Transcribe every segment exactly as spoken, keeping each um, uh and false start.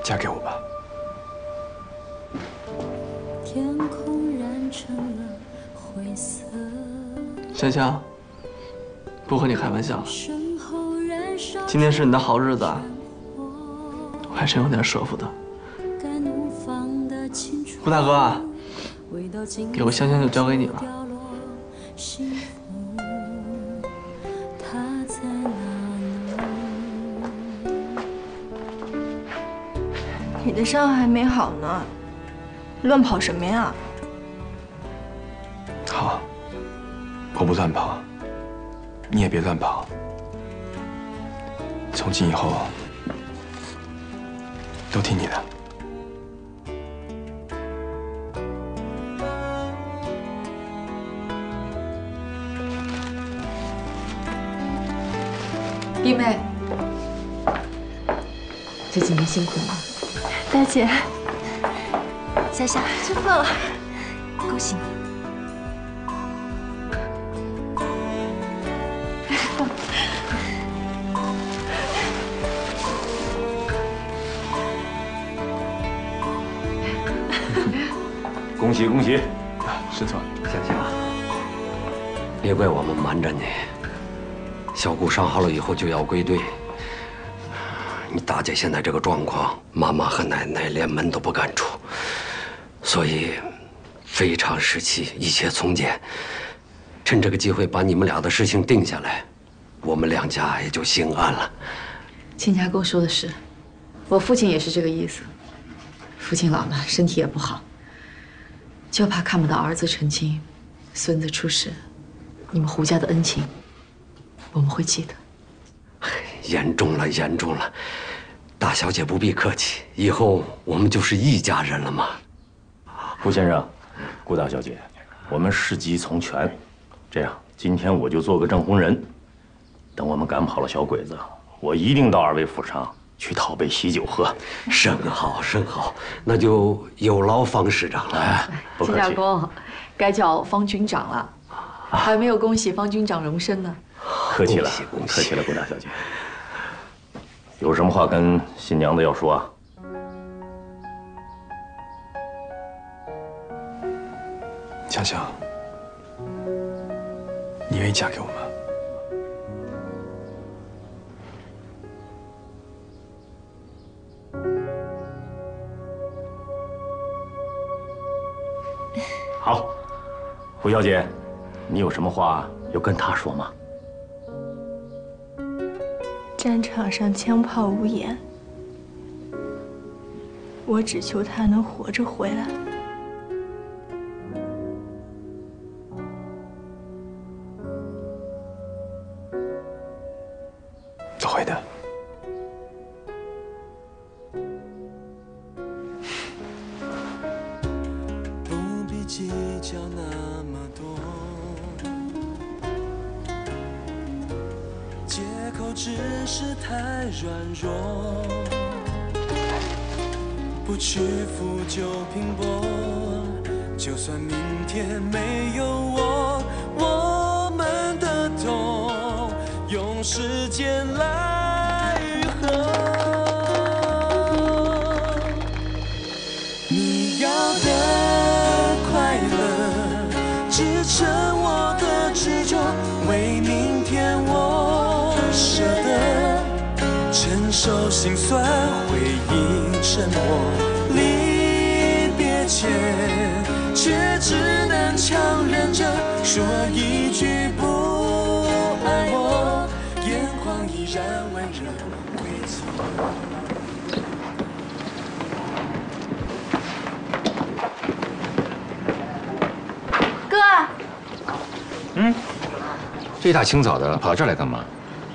嫁给我吧。 天空染成了灰色。 香香，不和你开玩笑了，今天是你的好日子，我还真有点舍不得。胡大哥，给我香香就交给你了。 你的伤还没好呢，乱跑什么呀？ 好，我不乱跑，你也别乱跑。从今以后，都听你的。 弟妹，这几年辛苦了。 大姐， 夏夏吃饭了， 恭喜你！ 恭喜恭喜！ 师尊， 香香，别怪我们瞒着你。小姑伤好了以后就要归队。 你大姐现在这个状况，妈妈和奶奶连门都不敢出，所以非常时期，一切从简。趁这个机会把你们俩的事情定下来，我们两家也就心安了。 亲家公说的是，我父亲也是这个意思。父亲老了，身体也不好，就怕看不到儿子成亲，孙子出世，你们胡家的恩情，我们会记得。 严重了，严重了，大小姐不必客气，以后我们就是一家人了嘛。 胡先生，顾大小姐，我们事急从权，这样，今天我就做个证婚人，等我们赶跑了小鬼子，我一定到二位府上去讨杯喜酒喝。 甚好，甚好，那就有劳方师长了。哎， 不客气。 亲家公，该叫方军长了，还没有恭喜方军长荣升呢。 客气了，客气了，顾大小姐。 有什么话跟新娘子要说啊？ 香香，你愿意嫁给我吗？ 好，胡小姐，你有什么话要跟他说吗？ 战场上枪炮无眼，我只求他能活着回来。 不会的。 不必计较那么多。 借口只是太软弱，不屈服就拼搏。就算明天没有我，我们的痛用时间来愈合。你要的快乐支撑我的执着，为明天我。 舍得承受心酸，回应沉默，离别前却只能强忍着说一句不爱我，眼眶依然温热未走。哥， 嗯，这一大清早的跑到这儿来干嘛？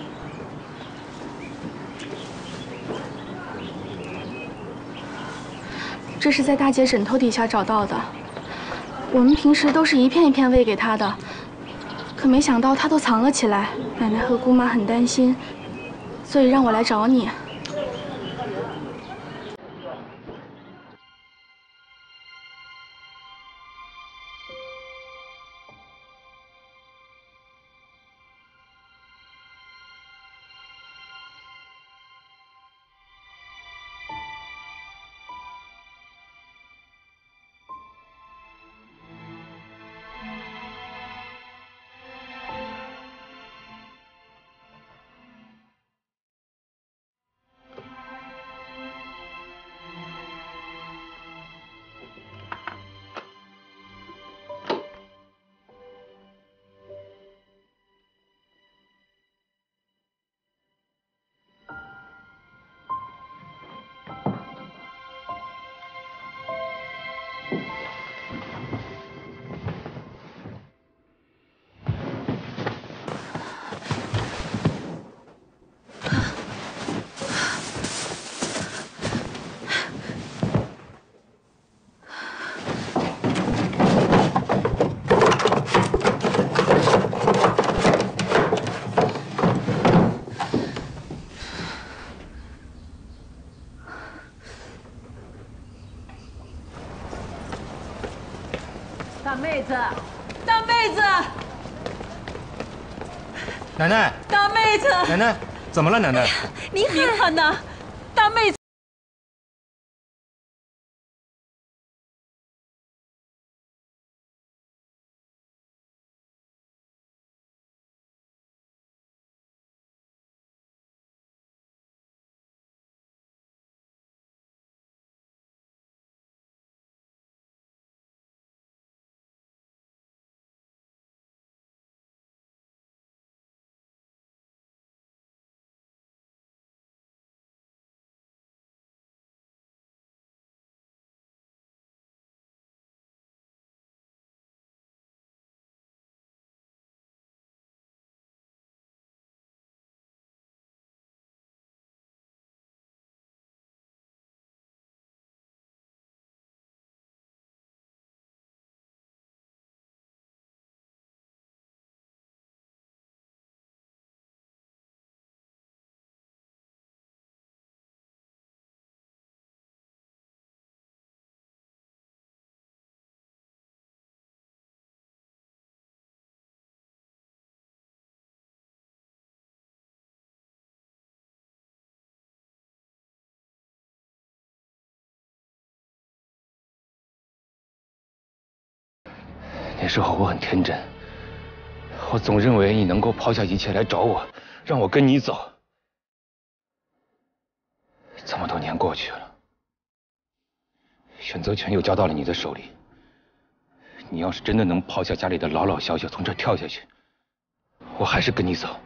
这是在大姐枕头底下找到的。我们平时都是一片一片喂给她的，可没想到她都藏了起来。奶奶和姑妈很担心，所以让我来找你。 大妹子，大妹子， 奶奶， 大妹子， 奶奶，怎么了，奶奶？ 您您看呐，大妹子。 那时候我很天真，我总认为你能够抛下一切来找我，让我跟你走。这么多年过去了，选择权又交到了你的手里。你要是真的能抛下家里的老老小小，从这跳下去，我还是跟你走。